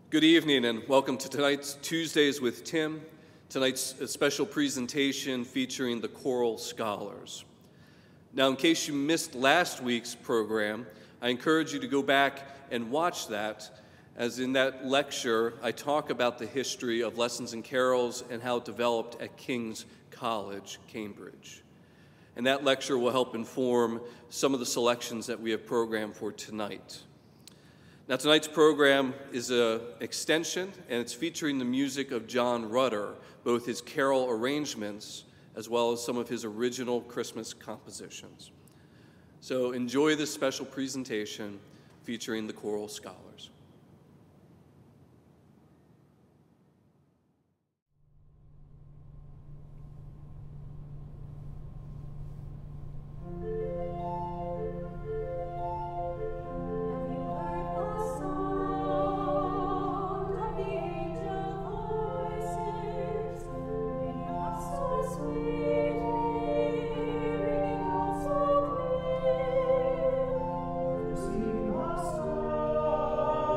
Good evening and welcome to tonight's Tuesdays with Tim. Tonight's a special presentation featuring the choral scholars. Now, in case you missed last week's program, I encourage you to go back and watch that, as in that lecture I talk about the history of lessons and carols and how it developed at King's College, Cambridge. And that lecture will help inform some of the selections that we have programmed for tonight. Now, tonight's program is an extension, and it's featuring the music of John Rutter, both his carol arrangements as well as some of his original Christmas compositions. So enjoy this special presentation featuring the choral scholars. Sing a song.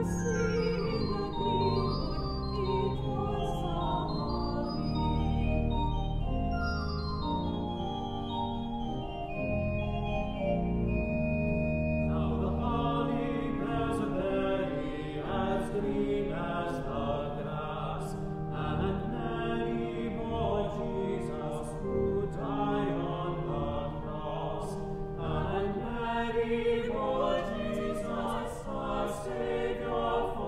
Savior.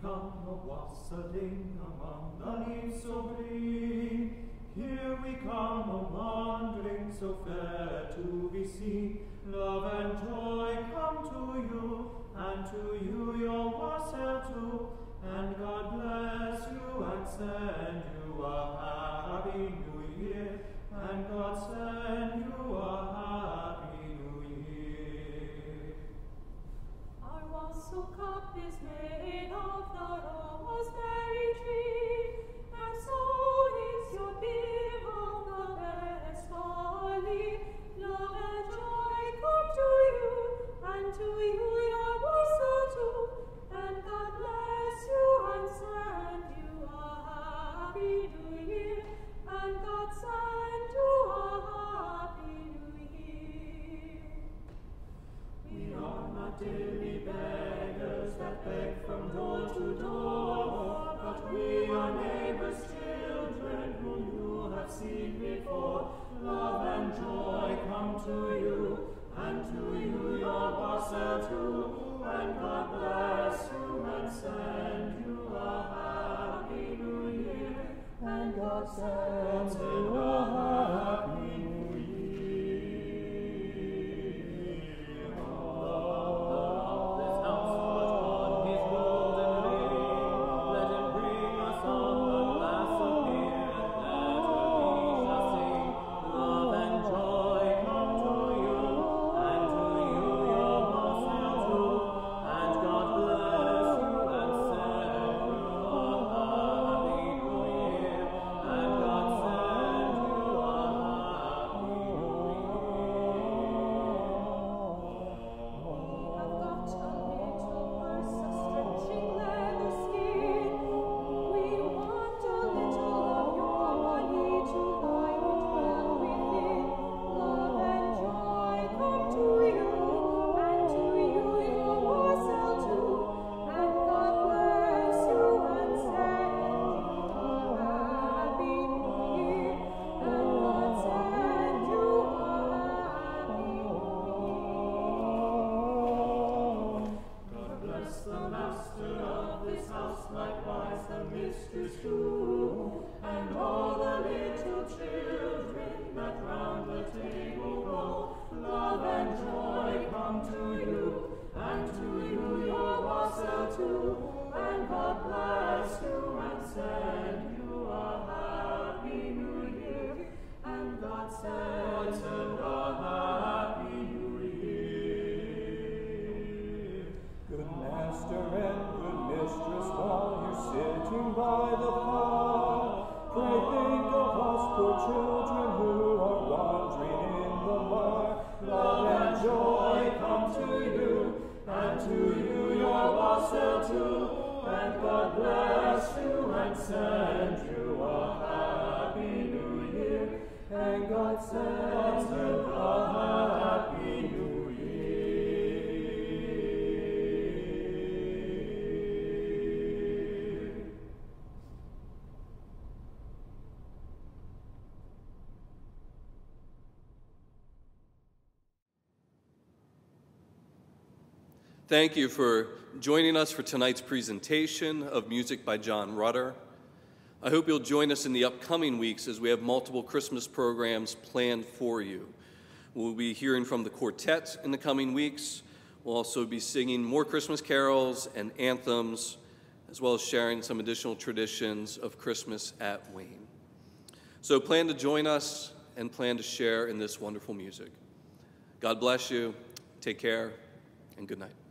come a-wassailing among the leaves so green. Here we come a-wandering, so fair to be seen. Love and joy come to you, and to you your wassail too. And God bless you and send you a happy new year. And God send you a happy new year. Our wassail cup is made of the roseberry tree, and so is your beam of the best barley. Love and joy come to you, and to you your wassail too. And God bless you and send you a happy new year. And God send you a happy new year. We are not daily beggars that beg from door to door, but we are neighbors' children whom you have seen before. Love and joy come to you, and to you your wassail too. And God bless you and send you a happy new year. And God sends you a happy new year. And all the little children that round the table go, love and joy come to you, and to you your wassail too. And God bless you and send you a happy new year. And God send you a happy new year. Good master and good mistress, while you're sitting by the fire, pray think of us poor children who are wandering in the mire. Love and joy come to you, and to you your wassail too. And God bless you and send you a happy new year. And God sends you a happy new year. Thank you for joining us for tonight's presentation of music by John Rutter. I hope you'll join us in the upcoming weeks as we have multiple Christmas programs planned for you. We'll be hearing from the quartet in the coming weeks. We'll also be singing more Christmas carols and anthems, as well as sharing some additional traditions of Christmas at Wayne. So plan to join us and plan to share in this wonderful music. God bless you, take care, and good night.